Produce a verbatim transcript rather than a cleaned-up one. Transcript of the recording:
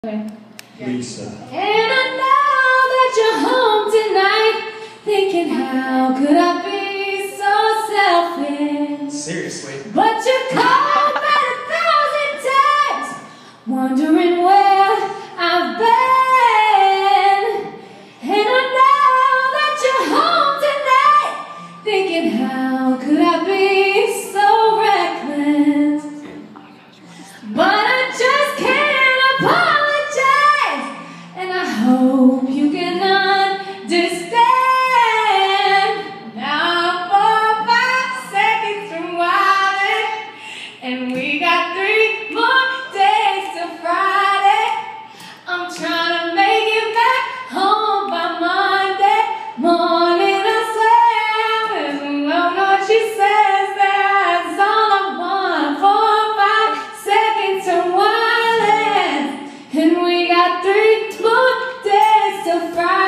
Lisa. And I know that you're home tonight, thinking how could I be so selfish? Seriously? But you called back a thousand times, wondering where I've been. And I know that you're home tonight, thinking how could I be so reckless? But I just can't apologize, and I hope you can understand. Now four, five seconds from wildin', and we got three more days till Friday. I'm trying to make it back home by Monday morning. I swear, I don't know what she says. That's all I want. Four, five seconds from wildin', and we got three more days till Friday.